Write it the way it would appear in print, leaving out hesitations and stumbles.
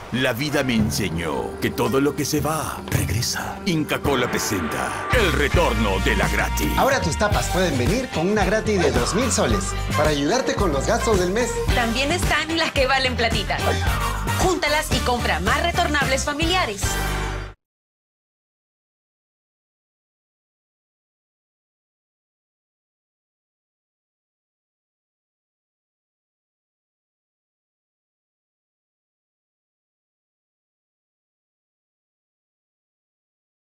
La vida me enseñó que todo lo que se va, regresa. Inca Kola presenta el retorno de la gratis. Ahora tus tapas pueden venir con una gratis de 2,000 soles para ayudarte con los gastos del mes. También están las que valen platita. Júntalas y compra más retornables familiares.